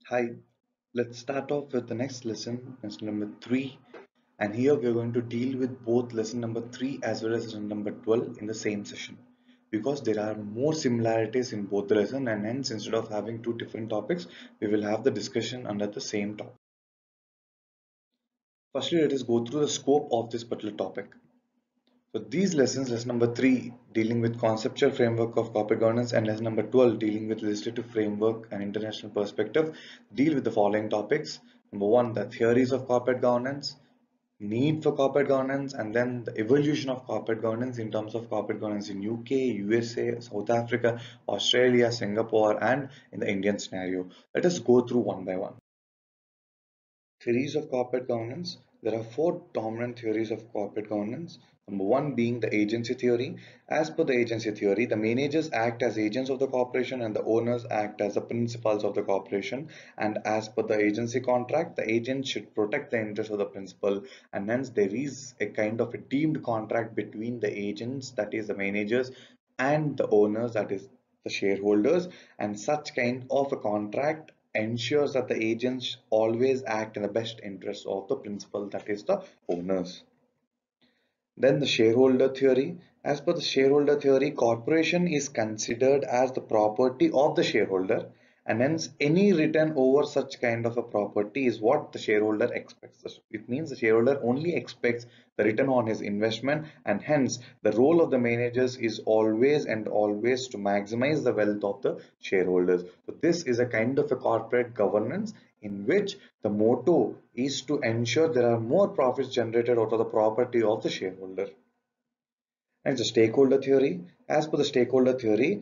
Hi, let's start off with the next lesson number 3. And here we are going to deal with both lesson number 3 as well as lesson number 12 in the same session. Because there are more similarities in both the lesson, and hence instead of having two different topics, we will have the discussion under the same topic. Firstly, let us go through the scope of this particular topic. So these lessons, lesson number 3 dealing with conceptual framework of corporate governance and lesson number 12 dealing with legislative framework and international perspective, deal with the following topics. Number 1, the theories of corporate governance, need for corporate governance, and then the evolution of corporate governance in terms of corporate governance in UK, USA, South Africa, Australia, Singapore, and in the Indian scenario. Let us go through one by one. Theories of corporate governance. There are four dominant theories of corporate governance. Number one being the agency theory. As per the agency theory, the managers act as agents of the corporation and the owners act as the principals of the corporation. And as per the agency contract, the agent should protect the interests of the principal. And hence there is a kind of a deemed contract between the agents, that is the managers, and the owners, that is the shareholders. And such kind of a contract ensures that the agents always act in the best interest of the principal, that is the owners. Then the shareholder theory. As per the shareholder theory, corporation is considered as the property of the shareholder, and hence any return over such kind of a property is what the shareholder expects. It means the shareholder only expects the return on his investment, and hence the role of the managers is always and always to maximize the wealth of the shareholders. So this is a kind of a corporate governance in which the motto is to ensure there are more profits generated out of the property of the shareholder. And the stakeholder theory. As per the stakeholder theory,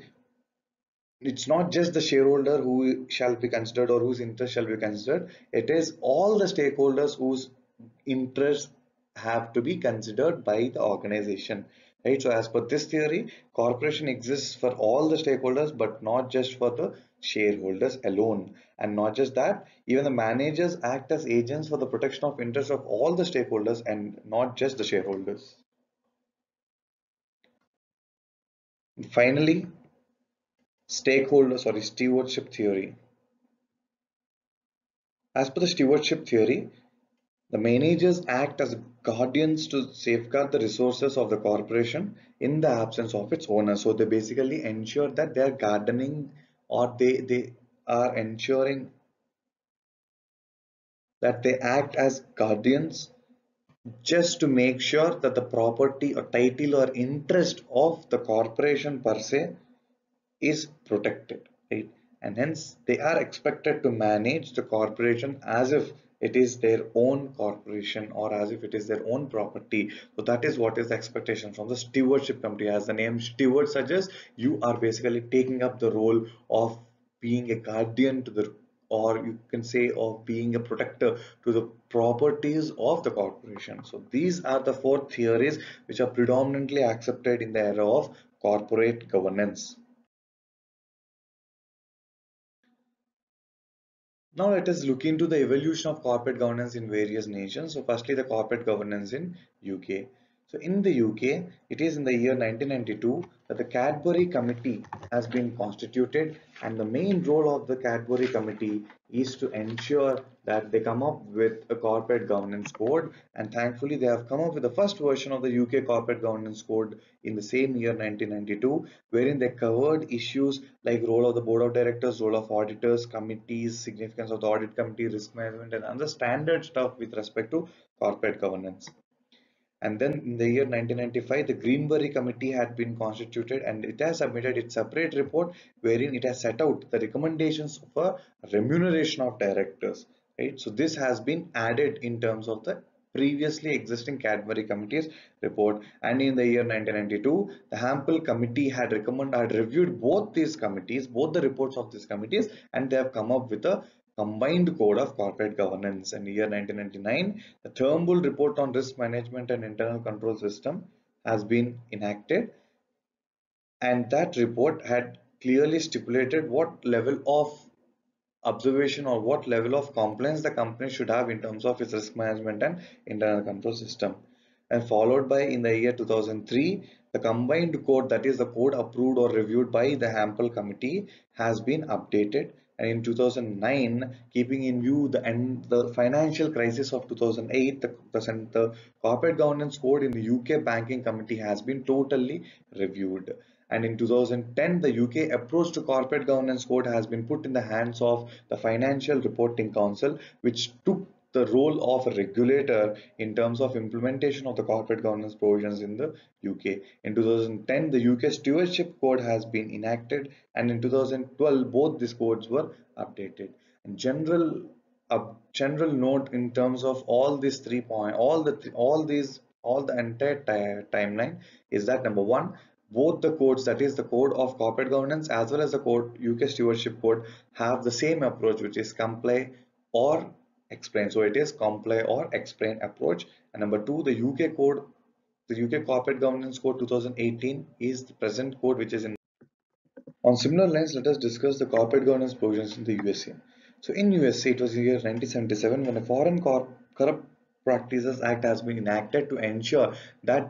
it's not just the shareholder who shall be considered or whose interest shall be considered. It is all the stakeholders whose interests have to be considered by the organization. Right? So as per this theory, corporation exists for all the stakeholders, but not just for the shareholders alone. And not just that, even the managers act as agents for the protection of interests of all the stakeholders and not just the shareholders. And finally, stewardship theory. As per the stewardship theory, the managers act as guardians to safeguard the resources of the corporation in the absence of its owner. So they basically ensure that they are gardening, or they are ensuring that they act as guardians just to make sure that the property or title or interest of the corporation per se is protected, right? And hence they are expected to manage the corporation as if it is their own corporation or as if it is their own property. So that is what is the expectation from the stewardship committee. As the name steward suggests, you are basically taking up the role of being a guardian to the, or you can say of being a protector to the properties of the corporation. So these are the four theories which are predominantly accepted in the era of corporate governance. Now let us look into the evolution of corporate governance in various nations. So firstly, the corporate governance in UK. So in the UK, it is in the year 1992 that the Cadbury Committee has been constituted, and the main role of the Cadbury Committee is to ensure that they come up with a corporate governance code. And thankfully, they have come up with the first version of the UK corporate governance code in the same year 1992, wherein they covered issues like role of the board of directors, role of auditors, committees, significance of the audit committee, risk management, and other standard stuff with respect to corporate governance. And then in the year 1995, the Greenberry Committee had been constituted, and it has submitted its separate report wherein it has set out the recommendations for remuneration of directors. Right? So this has been added in terms of the previously existing Cadbury Committee's report. And in the year 1992, the Hampel Committee had reviewed both these committees, both the reports of these committees, and they have come up with a combined code of corporate governance. In the year 1999, the Turnbull report on risk management and internal control system has been enacted, and that report had clearly stipulated what level of observation or what level of compliance the company should have in terms of its risk management and internal control system. And followed by in the year 2003, the combined code, that is the code approved or reviewed by the Hampel Committee, has been updated, And in 2009, keeping in view the financial crisis of 2008, the Corporate Governance Code in the UK Banking Committee has been totally reviewed. And in 2010, the UK approach to Corporate Governance Code has been put in the hands of the Financial Reporting Council, which took the role of a regulator in terms of implementation of the corporate governance provisions in the UK. In 2010, the UK Stewardship Code has been enacted, and in 2012, both these codes were updated. And a general note in terms of all these 3 points, all the entire timeline is that number one, both the codes, that is the code of corporate governance as well as the code UK Stewardship Code, have the same approach, which is comply or explain. So it is comply or explain approach. And number two, the UK Corporate Governance Code 2018 is the present code which is in. On similar lines, let us discuss the corporate governance provisions in the USA. So in USA, it was the year 1977 when a Foreign Corrupt Practices Act has been enacted to ensure that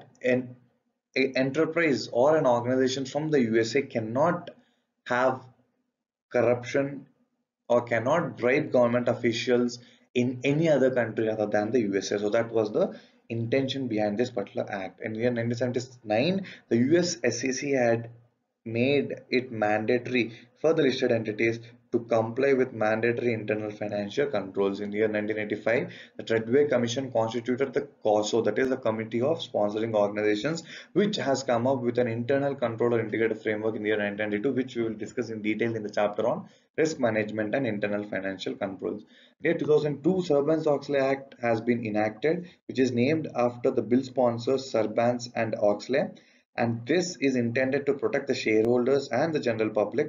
a enterprise or an organization from the USA cannot have corruption or cannot bribe government officials in any other country other than the USA. So that was the intention behind this particular act. In the year 1979, the US SEC had made it mandatory for the listed entities to comply with mandatory internal financial controls. In the year 1985, the Treadway Commission constituted the COSO, that is the Committee of Sponsoring Organizations, which has come up with an internal control or integrated framework in the year 1992, which we will discuss in detail in the chapter on risk management and internal financial controls. The year 2002, Sarbanes-Oxley Act has been enacted, which is named after the bill sponsors Sarbanes and Oxley, and this is intended to protect the shareholders and the general public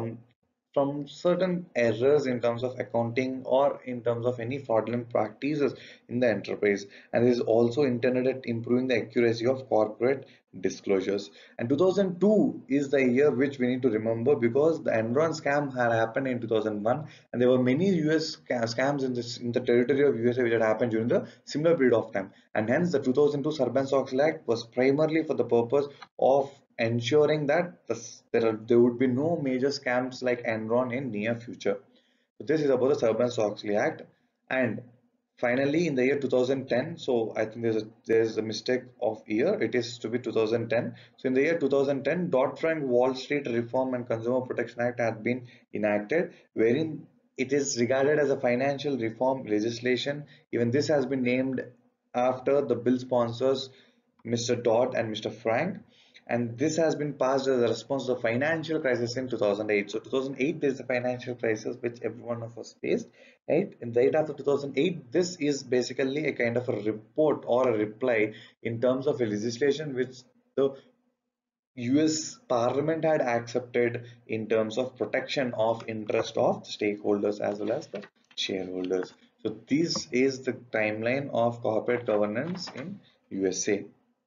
from certain errors in terms of accounting or in terms of any fraudulent practices in the enterprise, and is also intended at improving the accuracy of corporate disclosures. And 2002 is the year which we need to remember because the Enron scam had happened in 2001, and there were many US scams in the territory of USA which had happened during the similar period of time, and hence the 2002 Sarbanes-Oxley Act was primarily for the purpose of ensuring that there would be no major scams like Enron in near future. So this is about the Sarbanes-Oxley Act. And finally, in the year 2010, so I think there's a mistake of year. It is to be 2010. So in the year 2010, Dodd-Frank Wall Street Reform and Consumer Protection Act had been enacted, wherein it is regarded as a financial reform legislation. Even this has been named after the bill sponsors Mr. Dodd and Mr. Frank, and this has been passed as a response to the financial crisis in 2008. So 2008 there is the financial crisis which every one of us faced, right? And right after 2008, this is basically a kind of a report or a reply in terms of a legislation which the US Parliament had accepted in terms of protection of interest of stakeholders as well as the shareholders. So this is the timeline of corporate governance in USA.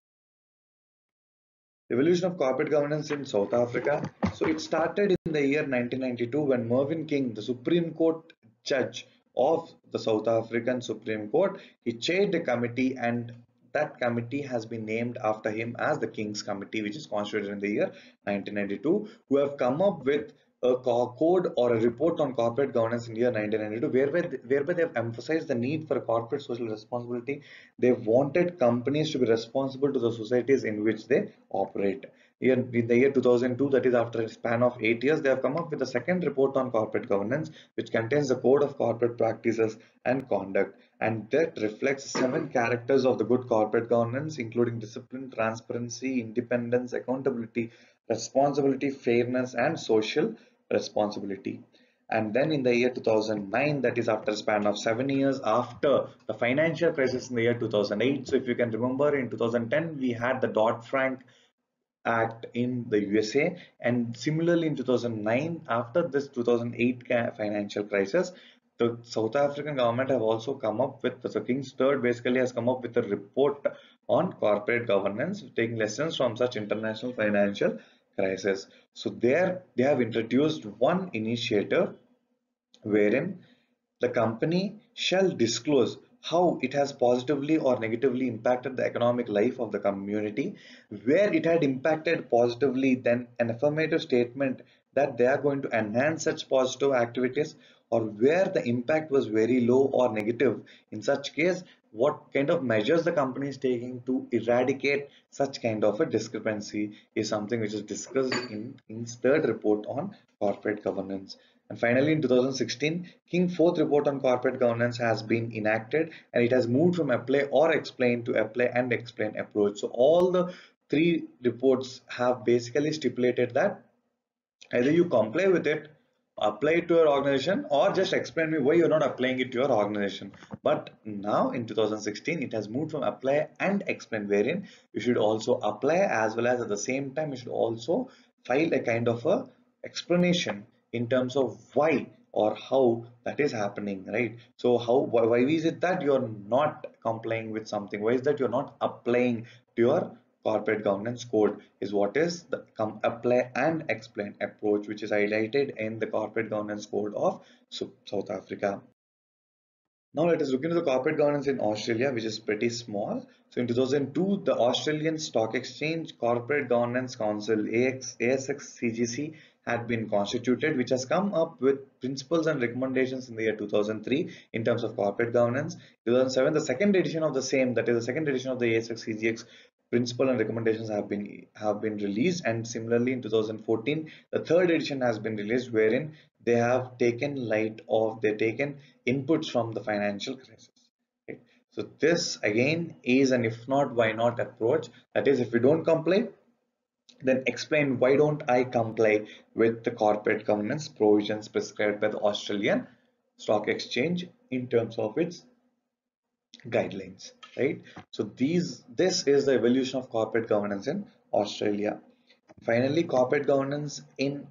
Evolution of corporate governance in South Africa. So it started in the year 1992 when Mervyn King, the Supreme Court judge of the South African Supreme Court, he chaired a committee, and that committee has been named after him as the King's Committee, which is constituted in the year 1992, who have come up with a code or a report on corporate governance in the year 1992, whereby they have emphasized the need for a corporate social responsibility. They wanted companies to be responsible to the societies in which they operate. In the year 2002, that is after a span of 8 years, they have come up with the second report on corporate governance, which contains the code of corporate practices and conduct, and that reflects 7 characters of the good corporate governance, including discipline, transparency, independence, accountability, responsibility, fairness, and social responsibility. And then in the year 2009, that is after a span of 7 years after the financial crisis in the year 2008. So if you can remember, in 2010 we had the Dodd-Frank Act in the USA, and similarly in 2009, after this 2008 financial crisis, the South African government have also come up with, the King's Third basically has come up with a report on corporate governance, taking lessons from such international financial crisis. So there they have introduced one initiative wherein the company shall disclose how it has positively or negatively impacted the economic life of the community. Where it had impacted positively, then an affirmative statement that they are going to enhance such positive activities, or where the impact was very low or negative. In such case, what kind of measures the company is taking to eradicate such kind of a discrepancy is something which is discussed in its third report on corporate governance. And finally, in 2016, King fourth report on corporate governance has been enacted, and it has moved from apply or explain to apply and explain approach. So all the three reports have basically stipulated that either you comply with it, apply it to your organization, or just explain me why you're not applying it to your organization. But now in 2016, it has moved from apply and explain, wherein you should also apply, as well as at the same time you should also file a kind of a explanation in terms of why or how that is happening, right? So why is it that you're not complying with something? Why is that you're not applying to your corporate governance code? Is what is the apply and explain approach, which is highlighted in the corporate governance code of South Africa. Now let us look into the corporate governance in Australia, which is pretty small. So in 2002, the Australian Stock Exchange Corporate Governance Council ASX-CGC had been constituted, which has come up with principles and recommendations in the year 2003 in terms of corporate governance. 2007, the second edition of the same, that is the second edition of the ASX-CGX principle and recommendations have been released, and similarly in 2014 the third edition has been released, wherein they taken inputs from the financial crisis, right? So this again is an if not why not approach. That is, if we don't comply, then explain why don't I comply with the corporate governance provisions prescribed by the Australian Stock Exchange in terms of its guidelines, right? So this is the evolution of corporate governance in Australia. Finally, corporate governance in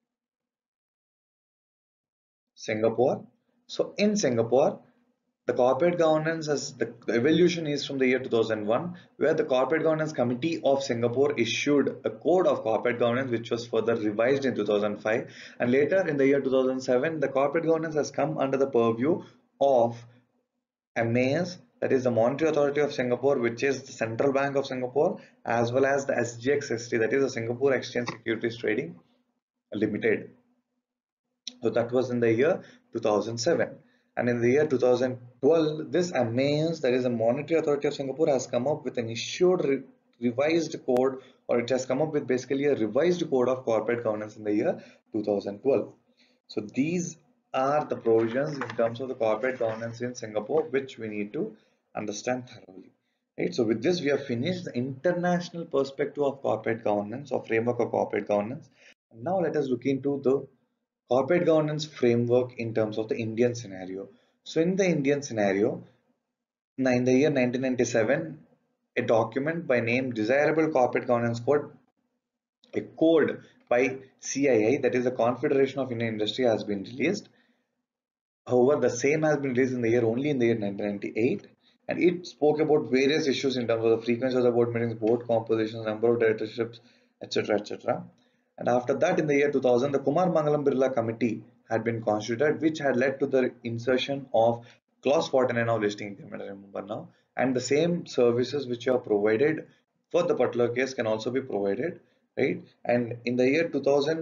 Singapore. So in Singapore, the corporate governance as the evolution is from the year 2001, where the Corporate Governance Committee of Singapore issued a code of corporate governance, which was further revised in 2005. And later in the year 2007, the corporate governance has come under the purview of MAS, that is the Monetary Authority of Singapore, which is the Central Bank of Singapore, as well as the SGXST, that is the Singapore Exchange Securities Trading Limited. So that was in the year 2007. And in the year 2012, this MAS, that is the Monetary Authority of Singapore, has come up with an issued revised code, or it has come up with basically a revised code of corporate governance in the year 2012. So these are the provisions in terms of the corporate governance in Singapore, which we need to understand thoroughly. Right. So with this, we have finished the international perspective of corporate governance or framework of corporate governance. And now let us look into the corporate governance framework in terms of the Indian scenario. So in the Indian scenario, in the year 1997, a document by name Desirable Corporate Governance Code, a code by CII, that is the Confederation of Indian Industry, has been released. However, the same has been released only in the year 1998, and it spoke about various issues in terms of the frequency of the board meetings, board compositions, number of directorships, etc., etc. And after that, in the year 2000, the Kumar Mangalam Birla Committee had been constituted, which had led to the insertion of Clause 49 of listing agreement, I remember now, and the same services which are provided for the particular case can also be provided, right? And in the year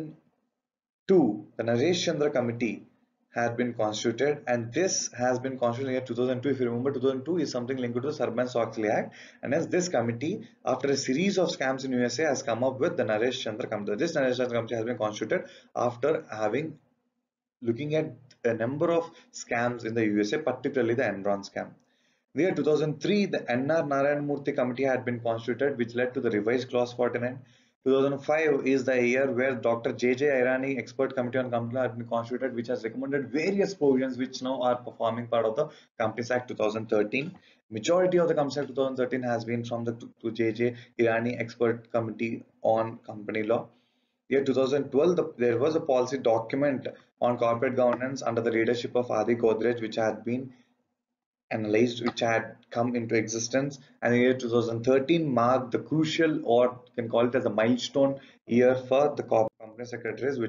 2002, the Naresh Chandra Committee had been constituted, and this has been constituted in the year 2002. If you remember, 2002 is something linked to the Sarbanes-Oxley Act, and as this committee, after a series of scams in USA, has come up with the Naresh Chandra Committee. This Naresh Chandra Committee has been constituted after looking at a number of scams in the USA, particularly the Enron scam. In the year 2003, the N.R. Narayan Murthy Committee had been constituted, which led to the revised Clause 49. 2005 is the year where Dr. J.J. Irani Expert Committee on Company had been constituted, which has recommended various provisions which now are forming part of the Companies Act 2013. Majority of the Companies Act 2013 has been from the J.J. Irani Expert Committee on Company Law. Year 2012, there was a policy document on corporate governance under the leadership of Adi Godrej, which had been analyzed, which had come into existence, and the year 2013 marked the crucial, or you can call it as a milestone year for the company secretaries,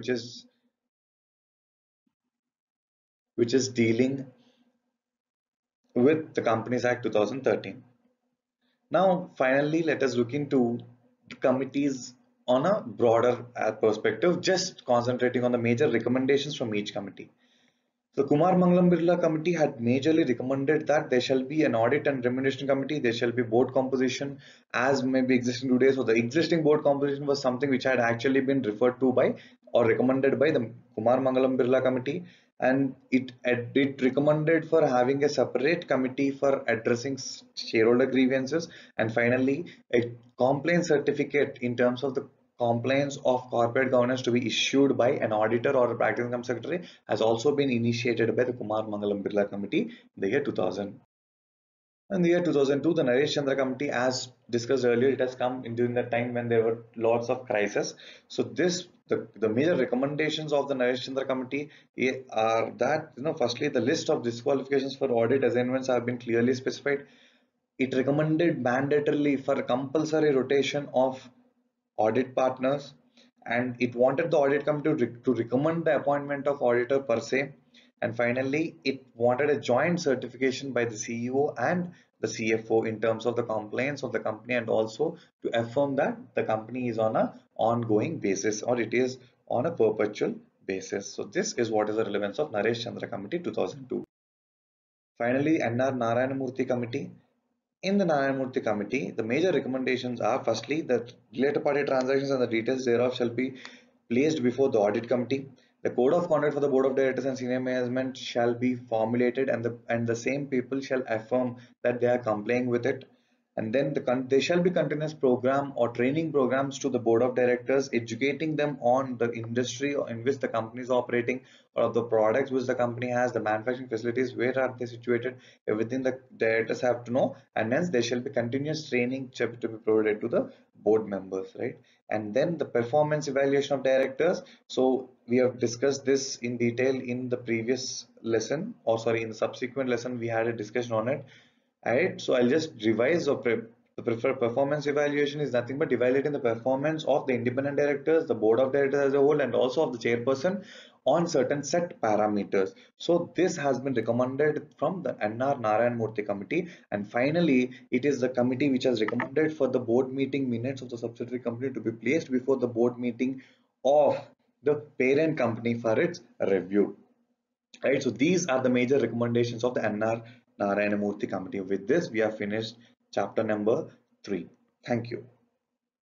which is dealing with the Companies Act 2013. Now, finally, let us look into the committees on a broader perspective, just concentrating on the major recommendations from each committee. The Kumar Mangalam Birla committee had majorly recommended that there shall be an audit and remuneration committee, there shall be board composition as may be existing today. So the existing board composition was something which had actually been referred to by or recommended by the Kumar Mangalam Birla committee, and it recommended for having a separate committee for addressing shareholder grievances, and finally a complaint certificate in terms of the compliance of corporate governance to be issued by an auditor or a practicing company secretary has also been initiated by the Kumar Mangalam Birla Committee in the year 2000. In the year 2002, the Naresh Chandra Committee, as discussed earlier, it has come in during the time when there were lots of crises. So the major recommendations of the Naresh Chandra Committee are that, firstly, the list of disqualifications for audit assignments have been clearly specified. It recommended mandatorily for compulsory rotation of audit partners, and it wanted the audit committee to recommend the appointment of auditor per se, and finally it wanted a joint certification by the CEO and the CFO in terms of the compliance of the company, and also to affirm that the company is on a ongoing basis or it is on a perpetual basis. So this is what is the relevance of Naresh Chandra Committee 2002. Finally, NR Narayanamurthy Committee. In the Narayanamurthy Committee, the major recommendations are firstly that related party transactions and the details thereof shall be placed before the audit committee. The code of conduct for the board of directors and senior management shall be formulated, and the same people shall affirm that they are complying with it. And then there shall be continuous program or training programs to the board of directors, educating them on the industry in which the company is operating, or the products which the company has, the manufacturing facilities, where are they situated, everything the directors have to know, and hence there shall be continuous training to be provided to the board members, right? And then the performance evaluation of directors. So we have discussed this in detail in the previous lesson, or sorry, in the subsequent lesson we had a discussion on it. Alright, so I'll just revise the preferred performance evaluation is nothing but evaluating the performance of the independent directors, the board of directors as a whole, and also of the chairperson on certain set parameters. So this has been recommended from the NR Narayanamurthy committee, and finally it is the committee which has recommended for the board meeting minutes of the subsidiary company to be placed before the board meeting of the parent company for its review. Right, so these are the major recommendations of the NR Narayanamurthy committee. With this, we have finished chapter number 3. Thank you.